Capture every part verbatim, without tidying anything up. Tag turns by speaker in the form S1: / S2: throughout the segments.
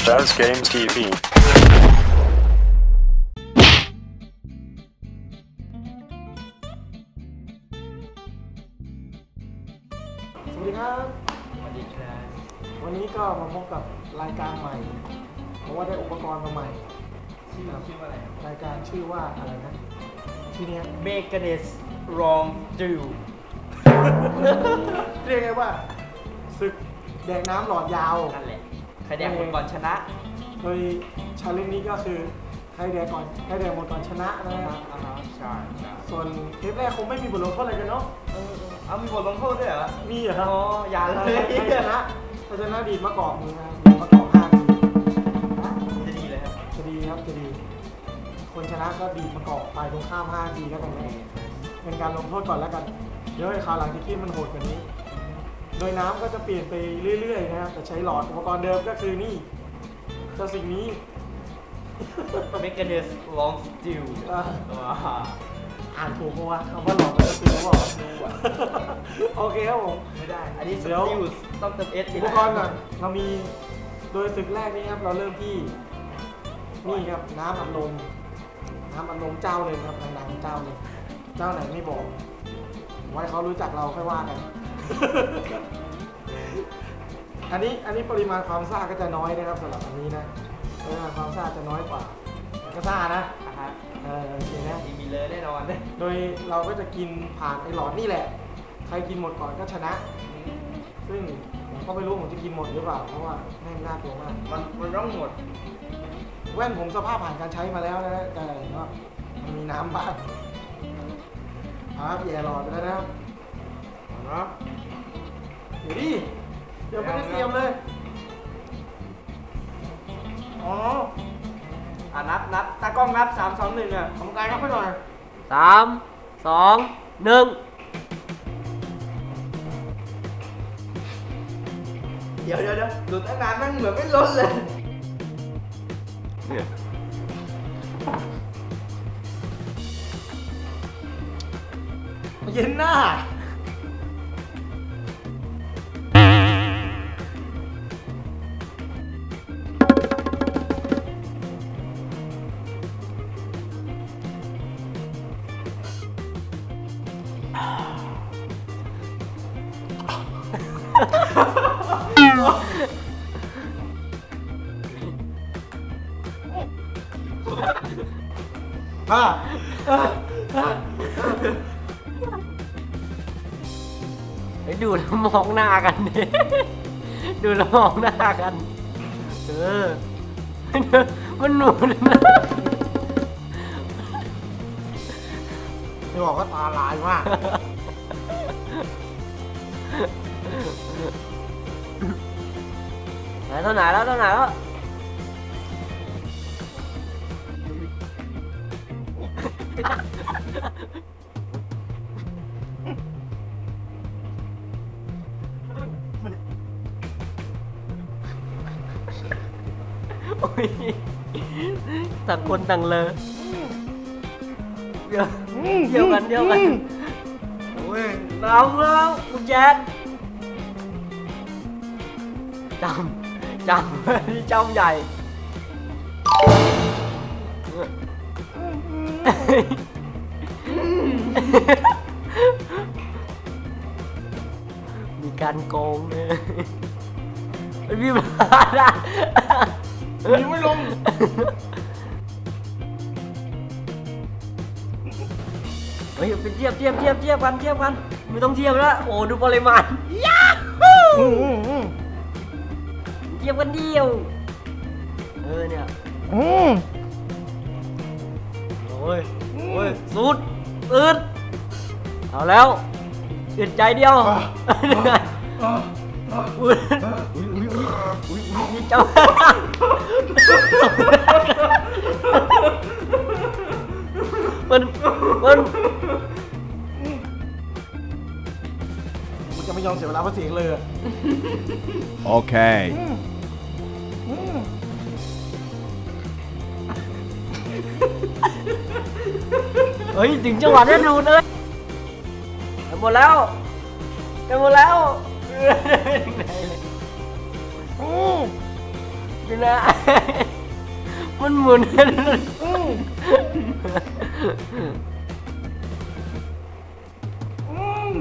S1: Faz Games ที วี
S2: สวัสดีครับ
S3: สวัสดีครับ
S2: วันนี้ก็มาพบกับรายการใหม่เพราะว่าได้อุปกรณ์มาใหม่
S3: ชื่อชื่อว่าอะไรครับ
S2: รายการชื่อว่าอะไรนะที่เนี้ย
S3: เมกาเนสรองจิว
S2: เรียกไงว่าศึกแดกน้ำหลอดยาว
S3: นั่นแหละใครแดกคนก่อนชนะ
S2: โดยชาเลนจ์นี้ก็คือใครแดกก่อนใครแดกหมดก่อนชนะนะครับ
S3: อ่าฮะใช่ใช่
S2: ส่วนเทปแรกคงไม่มีบทลงโทษอะไรกันเนาะ
S3: เออเออเอามีบทลงโทษด้วยเหรอ
S2: มีเหรอครับ
S3: อ๋ออย่าเลย
S2: ใครชนะใครชนะดีดมะกอกมือนะครับดีดมะกอกห้าที
S3: จะดีเลยครับ
S2: จะดีครับจะดี คนชนะก็ดีดมะกอกไปตรงข้ามห้าทีแล้วกันนะเป็นการลงโทษก่อนแล้วกันเดี๋ยวให้คราวหลังจะคิดมันโหดกว่านี้ โดยน้ำก็จะเปลี่ยนไปเรื่อยๆนะครับแต่ใช้หลอดอุปกรณ์เดิมก็คือนี่เจ้าสิ่งนี้
S3: เมกาเนสรองจิว
S2: อ่า
S3: ว้า
S2: อ่านถูกปะวะคำว่าหลอดมันจะเป็นหรือเปล่า
S3: รู้อ่ะ
S2: โอเคครับผม
S3: ไม่ได้ อันนี้ส
S2: เดี๋ยว
S3: ติลต้องเติมเอส
S2: อุปกรณ์ก่อนเรามีโดยศึกแรกนี้ครับเราเริ่มที่นี่ครับน้ำอัดลมน้ำอัดลมเจ้าเลยครับดังๆเจ้าเลยเจ้าไหนไม่บอกไว้เขารู้จักเราค่อยว่ากัน อันนี้อันนี้ปริมาณความซ่าก็จะน้อยนะครับสำหรับอันนี้นะปริมาณความซ่าจะน้อยกว่าแต่ก็ซ่านะ
S3: อ่ะฮะ
S2: เออโอเคนะ
S3: มีเลยแน่นอนเลย
S2: โดยเราก็จะกินผ่านไอ้หลอดนี่แหละใครกินหมดก่อนก็ชนะ ซึ่งผมก็ไม่รู้ผมจะกินหมดหรือเปล่าเพราะว่าแม่งน่ากลัวมาก
S3: มันมันต้องหมด
S2: แว่นผมสภาพผ่านการใช้มาแล้วนะแต่ก็มันมีน้ำบ้างครับแย่หลอดไปแล้วนะครับเอาเนาะเดี๋ยวดิเดี๋ยวไม่ได้เตรียมเลยอ๋อ
S3: อ่ะนับนับตากล้องนับสามสองหนึ่งอ่ะ
S2: ทำการรับให้หน่อย
S4: สามสองหนึ่ง
S3: เดี๋ยวเดี๋ยวเดี๋ยวดูตั้งนานนั่งเหมือนไม่ลดเลย
S2: เย็นหน้าอ่ะอ่ะอ่ะ
S4: เฮ้ยดูแล้วมองหน้ากันดิ ดูแล้วมองหน้ากัน เออ มันหนูนะ
S2: จะบอกว่าตาลายมาก
S4: ไหนเท่าไหนแล้วเท่าไหนแล้ว โอ้ยต่างคนต่างเลยเดี๋ยวเดียวกันเดียวกันโอ้ยน้ำแล้วคุณแจ๊ดจำจำนี่จำใหญ่มีการโกงเนี่ยพี่มาได้
S2: มีไม่ลง
S4: เฮ้ยเป็นเทียบเทียบเทียบเทียบกันเทียบกันไม่ต้องเทียบแล้วโอ้ดูปริมาณยาฮูเทียบกันเดียวเออเนี่ยโอ้ยโอ้ยสุดอึดเอาแล้วอึดใจเดียวอุ้ยอุ้ยอุ้ยอุ้ยอุ้ยนี่เจ้ามันมัน
S2: กูจะไม่ยอมเสียเวลาเพราะเสียงเลยอะ
S1: Okay.
S4: เฮ้ยถึงจังหวะได้ดูเลยหมดแล้วหมดแล้ว
S2: อืม
S4: พี่นะมันหมุน
S2: อืมอืม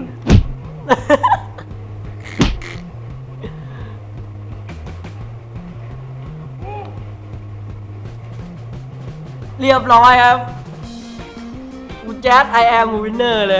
S4: เรียบร้อยครับกูแจ๊ด I am winner เลย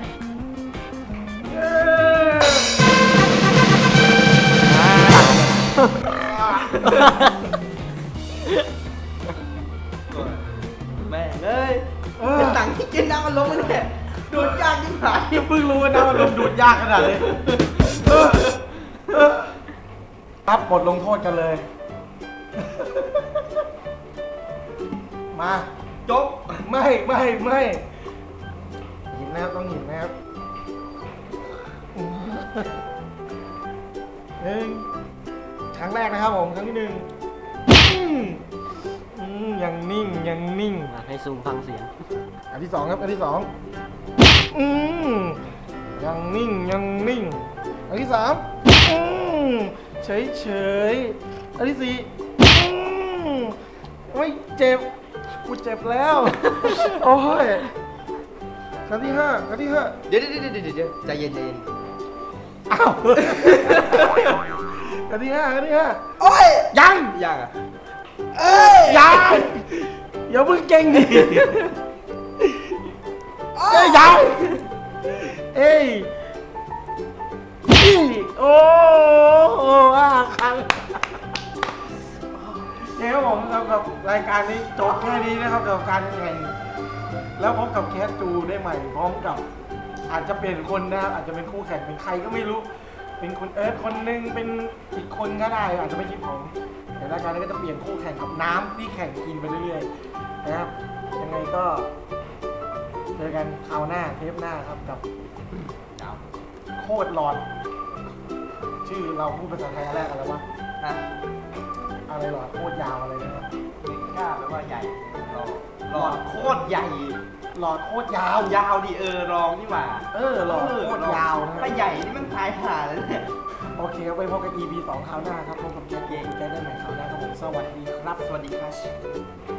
S3: แม่เลย
S2: เออ
S3: เป็นตังค์ที่กินน้ำมันลงมันเนี่ยดูดยากยิ่งหาย
S2: ยังเพิ่งรู้นะว่าลมดูดยากขนาดนี้เออเออรับบทลงโทษกันเลย มา
S3: จบ
S2: ไม่ไม่ไม่หินนะครับต้องหินนะครับหนึ่งครั้งแรกนะครับผมครั้งที่หนึ่งอืมอืมยังนิ่งยังนิ่ง
S4: ให้ซูมฟังเสียง
S2: อันที่สองครับอันที่สองอืมยังนิ่งยังนิ่งอันที่สามอืมเฉยเฉยอันที่สี่อืมไม่เจ็บกูเจ็บแล้ว โอ้ยครั้งที่ห้าครั้งที่ห้า
S3: เดี๋ยวเดี๋ยวเดี๋ยวเดี๋ยวใจเย็นใจเย็น
S2: อ้าวครั้งที่ห้าครั้งที่ห้า
S3: โอ้ย
S2: ยัง
S3: ยากอ่ะเอ้ย
S2: ยังอย่าเพิ่งเก่งดิเอ้ยยังเอ้ยอีโอ้โอ้อ่ะครั้งเนี่ยครับผมครับกับรายการนี้จบแค่นี้นะครับกับการแข่งแล้วพบกับแคสจูได้ใหม่พร้อมกับ อาจจะเปลี่ยนคนนะครับอาจจะเป็นคู่แข่งเป็นใครก็ไม่รู้ เป็นคุณเอิร์ธคนหนึงเป็นอีกคนก็ได้อาจจะไม่ใช่ผมแต่รายการนี้ก็จะเปลี่ยนคู่แข่งกับน้ำที่แข่งกินไปเรื่อยๆนะครับยังไงก็เจอกันคราวหน้าเทปหน้าครับกับโคตรหลอด ชื่อเราพูดภาษาไทยอันแรกอะไรวะ
S3: นะ
S2: อะไรหลอดโคตรยาวอะไรนะครับ
S3: กล้าแปลว่าใหญ่หลอดหลอดโคตรใหญ่
S2: หลอดโคตรยาวย
S3: าวดิเออรองนี่หว่า
S2: เออหลอดโคตรยาวนะ
S3: ถ้าใหญ่นี่มันตายห่าเลยเนี่ย
S2: โอเคครับไปพบกัน อี พี สองคราวหน้าครับพบกับเกมเกมได้ใหม่คราวหน้าครับผมสวัสดีครับ
S3: สวัสดีครับ